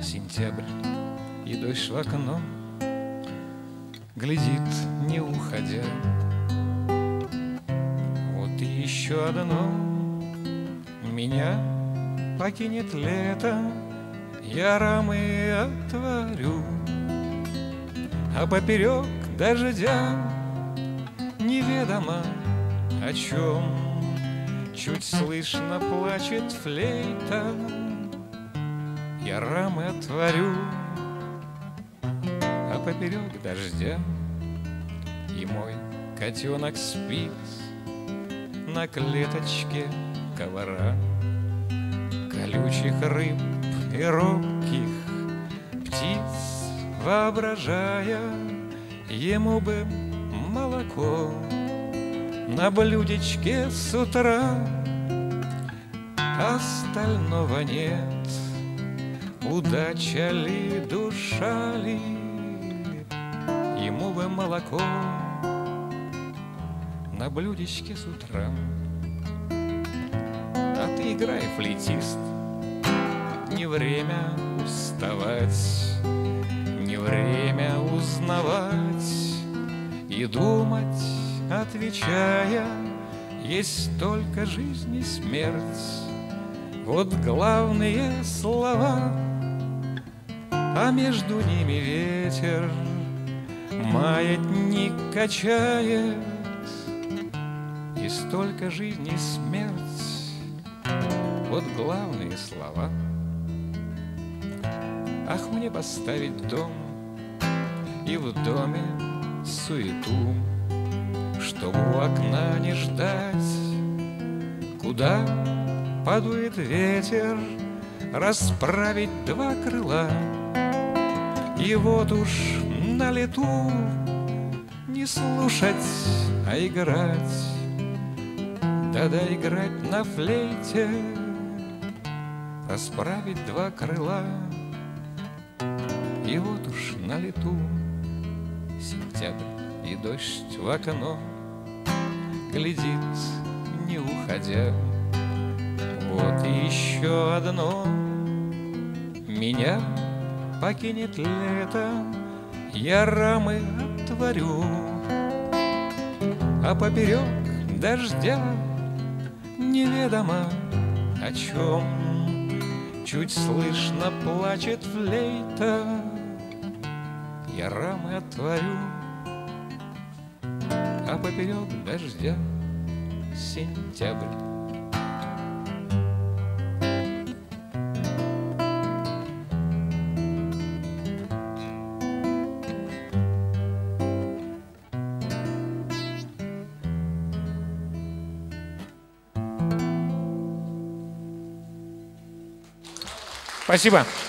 Сентябрь, и дождь в окно глядит, не уходя. Вот и еще одно меня покинет лето, я рамы отворю, а поперек дождя неведомо о чем чуть слышно плачет флейта. Я рамы отворю, а поперек дождя и мой котенок спит на клеточке ковра. Колючих рыб и робких птиц воображая, ему бы молоко на блюдечке с утра. Остального нет, удача ли, душа ли, ему бы молоко на блюдечке с утра. А ты играй, флейтист, не время уставать, не время узнавать и думать, отвечая, есть только жизнь и смерть. Вот главные слова, а между ними ветер маятник качает. Есть только жизнь и смерть, вот главные слова. Ах, мне поставить дом и в доме суету, чтобы у окна не ждать, куда подует ветер, расправить два крыла. И вот уж на лету не слушать, а играть, да-да, играть на флейте, расправить два крыла. И вот уж на лету сентябрь, и дождь в окно глядит, не уходя. Вот и еще одно меня покинет лето, я рамы отворю, а поперек дождя неведомо о чем чуть слышно плачет флейта. Я рамы отворю, а поперек дождя сентябрь. Спасибо.